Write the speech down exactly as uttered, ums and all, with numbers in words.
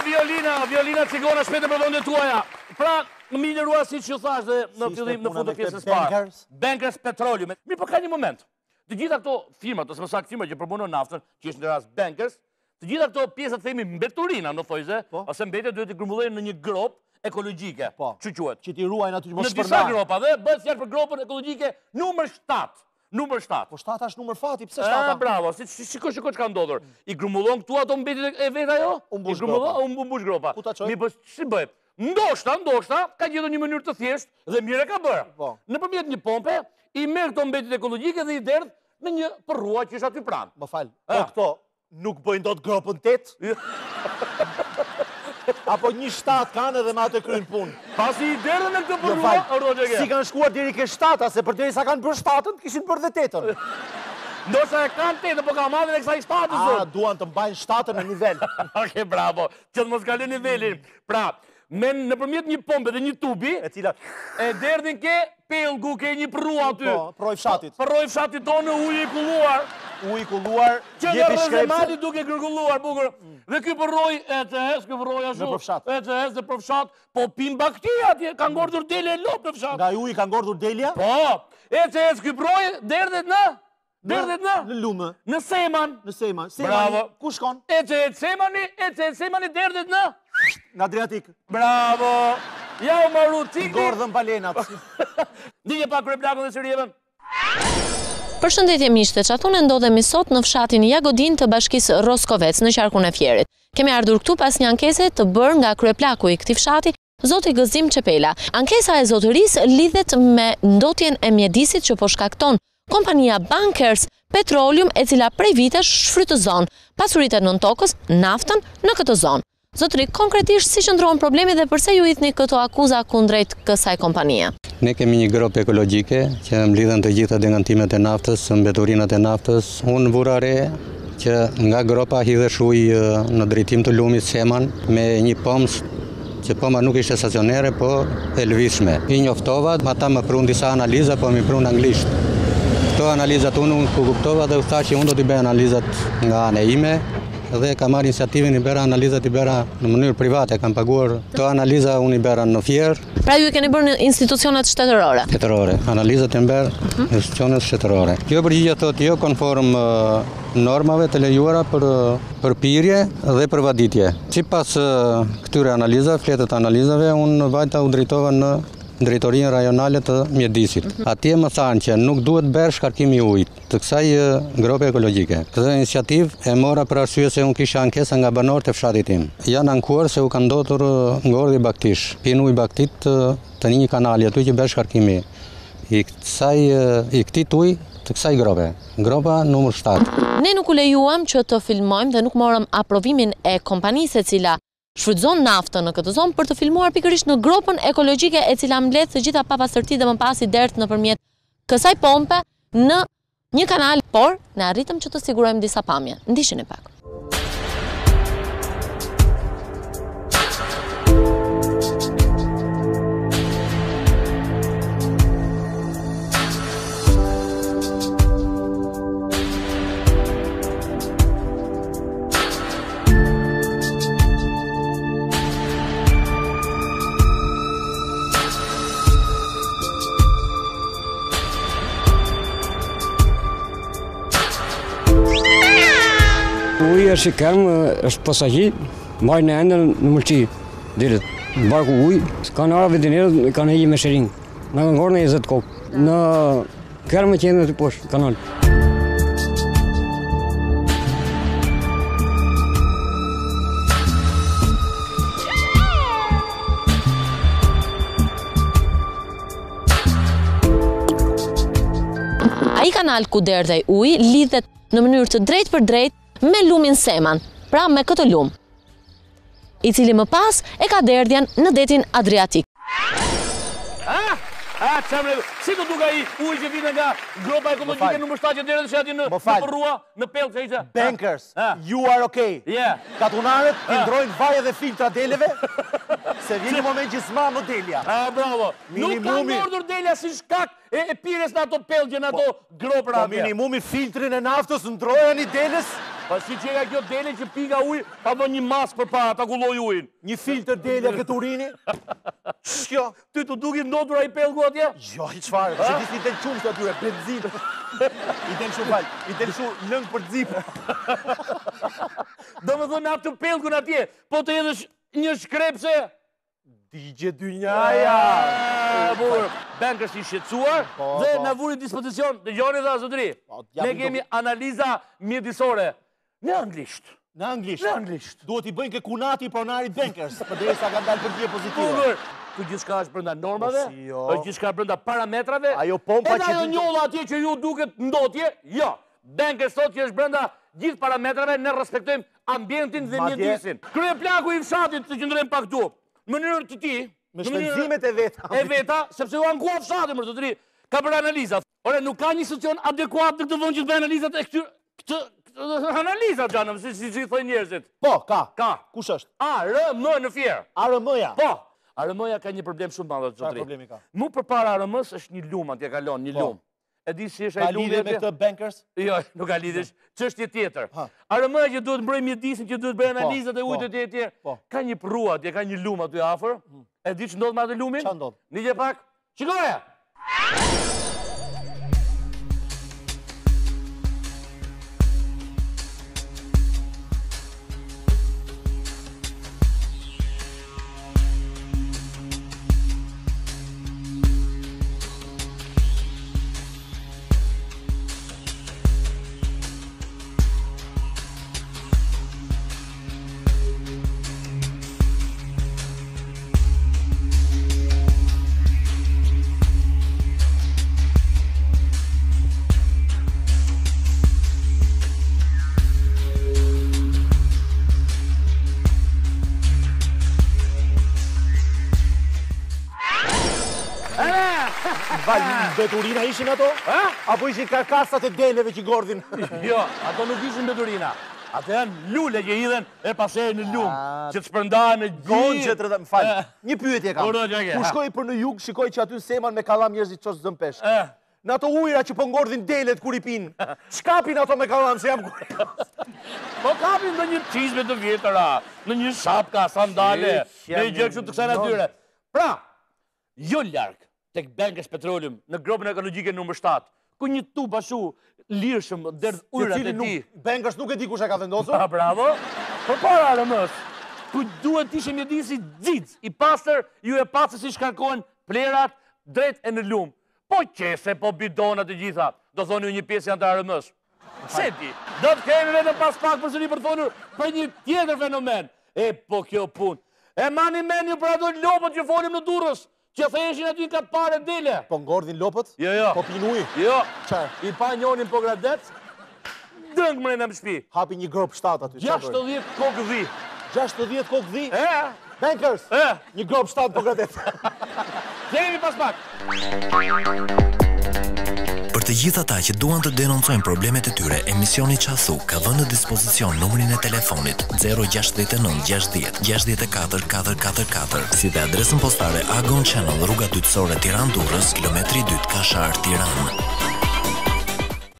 Violina, Violina Cigona, shpete për vendet tuaja. Pra, më lërua si që thash dhe në fillim në fund të pjesës parë. Bankers Petroleum. Mirë, po ka një moment. Të gjitha këto firmat, ose më saktë firma që përpunon naftën, që është në rast Bankers, të gjitha këto pjesët themi mbeturina në thojze, ose mbetja duhet të grumbullohen në një grop ekologjike. Që quhet? Që ti ruajnë aty që mos shpërndan. Në disa gropa dhe bëhet fjalë për gropën ekologjike numër shtatë. Numër shtatë. Po shtatë është numër fati, pse shtata? Bravo, shiko shiko çka ndodhur. I grumbullon këtu ato mbetjet e vet ajo? U mbush gropa. U mbush gropa. Mi po si bëhet? Ndoshta, ndoshta ka gjetur një mënyrë të thjeshtë dhe mirë e ka bërë. Nëpërmjet një pompe i merr këto mbetjet ekologjike dhe i derdh në një përrua që është aty pranë. Më fal. Po këto nuk bëjnë dot gropën tet? Apo një shtatë kanë edhe me atë kryen punë. Pasi i derdhën në këtë përrua, si kanë shkuar deri ke shtata, se përderisa kanë bërë shtatën, kishin bërë dhe tetën. Ndoshta e kanë tetën, po ka marrë edhe kësaj shtatës. Ah, duan të mbajnë shtatën në nivel. Okej, bravo. Që të mos kalojnë nivelin. Pra, me nëpërmjet një pompe dhe një tubi, e cila e derdhin ke pellgu, ke një përrua aty. Po, përroj fshatit. Përroj fshatit tonë ujë i kulluar. Ujë i kulluar, që në rrezemati duke gërgulluar, bukur. Dhe ky përroj e të hes, ky përroj ashtu. E të hes dhe për fshat, po pin bakteria atje, ka ngordhur delja e lop në fshat. Nga uji ka ngordhur delja? Po. E të hes ky përroj derdhet në Derdhet në? Në lumë. Në Seman. Në Seman. Bravo. Ku shkon? E të hes Semani, e të hes Semani derdhet në? Në Adriatik. Bravo. Ja u marru tikli. Ngordhën balenat. Dije pak kreplakun dhe sërjevën. Përshëndetje miqtë, çatun e ndodhemi sot në fshatin Jagodin të bashkisë Roskovec në qarkun e Fierit. Kemi ardhur këtu pas një ankese të bërë nga kryeplaku i këtij fshati, zoti Gëzim Çepela. Ankesa e zotërisë lidhet me ndotjen e mjedisit që po shkakton kompania Bankers Petroleum, e cila prej vitesh shfrytëzon pasuritë nën tokës, naftën në këtë zonë. Zotëri, konkretisht si qëndron problemi dhe përse ju idhni këto akuza kundrejt kësaj kompanie? Ne kemi një grop ekologjike që mblidhen të gjitha degantimet e naftës, mbeturinat e naftës. Unë vura re që nga gropa hidhesh ujë në drejtim të lumit Seman me një pomps që poma nuk ishte stacionere, po e lëvizshme. I njoftova, ata më prun disa analiza, po më prun anglisht. Këto analizat unë unë ku kuptova dhe u tha që unë do t'i bëj analizat nga ana ime, dhe ka marrë iniciativin i bëra analizat i bëra në mënyrë private, kam paguar këto analiza unë i bëra në Fier. Pra ju e keni bërë në institucionet shtetërore? Shtetërore, analizat e mberë në institucionet shtetërore. Kjo përgjigje thotë jo konform normave të lejuara për për pirje dhe për vaditje. Sipas këtyre analizave, fletët analizave, unë vajta u drejtova në drejtorinë rajonale të mjedisit. Atje më thanë që nuk duhet bërë shkarkimi i ujit të kësaj grope ekologjike. Këtë iniciativë e mora për arsye se unë kisha ankesa nga banorët e fshatit tim. Janë ankuar se u ka ndodhur ngordhje baktish, pin ujë baktit të një kanali aty që bërë shkarkimi i kësaj i këtij ujë të kësaj grope. Gropa numër shtatë. Ne nuk u lejuam që të filmojmë dhe nuk morëm aprovimin e kompanisë e cila shfrytëzon naftën në këtë zonë për të filmuar pikërisht në gropën ekologjike e cila mbledh të gjitha papastërtitë dhe më pas i derdh nëpërmjet kësaj pompe në një kanal, por ne arritëm që të sigurojmë disa pamje. Ndiqini pak. Uji është i kerm, është pasagji, majnë e endën në mëlqi, dirit, në barku uj, kanë ara veterinerët, kanë heqi me shëring, në kanë ngorë në njëzet kokë, në kermë që jenë në të poshtë, kanal. Ai kanal ku derdhej uji lidhet në mënyrë të drejt për drejt me lumin Seman, pra me këtë lum, i cili më pas e ka derdhjen në detin Adriatik. Ah, ah, çamre, si do duka i ujë që vjen nga gropa ekologjike numër shtatë që derdhet aty në përrua, në pellë që ishte. Bankers, you are okay. Yeah. Katunarët i ndrojnë vaje dhe filtra deleve, se vjen një moment që s'ma më delja. Ah, bravo. Nuk ka ngordhur delja si shkak e pires në ato pellgje, në ato gropra. Po minimumi filtrin e naftës ndroja një deles, Pa si që nga kjo dele që pika uj, pa do një mask për para, ta kulloj ujin. Një filtr delja këtë urini? Shkjo? Ty të duki ndotur a i pelgu atje? Jo, i qfarë, që ti si del qumë të atyre, benzin. I del shumë falj, i del shumë lëngë për dzipë. Do më dhënë atë të pelgun atje, po të edhe një shkrepse. Digje dy njaja. Burë, bankers i shqetsuar dhe në vuri dispozicion, dhe gjoni dhe azotri, ne kemi analiza mjedisore në anglisht. Në anglisht? Në anglisht. Duhet i bëjnë ke kunati pronarit bankers, për dhe sa ka dalë për dje pozitive. Burë, ku gjithka është brenda normave, është gjithka brenda parametrave, ajo pompa që... edhe ajo njolla atje që ju duket ndotje, jo. Bankers thot që është brenda gjithë parametrave, ne respektojmë ambientin dhe mjedisin. Krye plaku i fshatit të qëndrojmë pak tu. Në mënyrë të ti, me shpenzimet e veta. E veta, sepse u ankuar fshatit, më të të ri, ka për analizat. Ore, nuk ka një institucion adekuat në këtë dhonë që të bëjë analizat e këtyr... këtë... analizat, gjanëm, si që i thoi njerëzit. Po, ka. Ka. Kush është? A, R, M në fjerë. A, R, M-ja? Po. A, R, M-ja ka një problem shumë madhe, Qa problemi ka? Mu për para A, R, M-s është një lumë atje kalon, një lumë. E di si është Ka ai lumë lidhje me këtë bankers? Jo, nuk ka lidhje, çështje tjetër. A, R, M-ja që duhet mbroj mjedisin, që duhet bëj analizat e ujit e tjetër. Ka një prua atje, ka një lumë aty afër. E di që ndodh me atë lumin? Qa ndodh? Nije pak. Shikoje! Beturina ishin ato? Apo ishin karkasat e deleve që gordhin? Jo, ato nuk ishin beturina. Ato janë lule që hidhen e pasere në lumë, që të shpërndanë në gjithë. Gonë që të rëdhe, më falë. Një pyetje kam. Ku shkoj për në jug, shikoj që aty seman me kalam njerëzit qosë zëmpesh. Në ato ujra që po ngordhin delet kur i pinë, shkapin ato me kalam se jam kur... Po kapin në një qizme të vjetëra, në një shapka, sandale, në një gjëkëshu të kësa natyre. Pra, jo larkë. Tek Bankers Petroleum, në grupën ekologjike numër shtatë, ku një tub ashu lirshëm derdh ujrat e ti. Bankers nuk e di kush e ka vendosur? Ah, bravo. Për para A, R, M-s, ku duhet ishe mjedisi dzidz, i pastër, ju e pasë si shkarkojnë plerat drejt e në lumë. Po qese, po bidonat e gjitha, do thoni ju një pjesë janë të A, R, M-s. Se ti, do të kemi vetëm pas pak për sëri për thonur për një tjetër fenomen. E, po kjo pun. E mani men ju për ato lopët që folim në Durrës, që theshin aty ka pare dele. Po ngordhin lopët? Jo, jo. Po pin ujë? Jo. Qarë? I pa njonin po gradet, dëngë mrejnë në më shpi. Hapi një grop shtatë aty. gjashtëdhjetë kokë dhi. gjashtëdhjetë kokë dhi? E? Bankers? E? Një grop shtatë po gradet. Kemi pas pak. Për të gjithë ata që duan të denoncojnë problemet e tyre, emisioni Qasu ka vënë në dispozicion numrin e telefonit zero gjasht nënt gjashtëdhjetë gjashtëdhjetë e katër katër katër katër, si dhe adresën postare Agon Channel, rruga dytësore Tiranë Durrës, kilometri dy Kashar, Tiranë.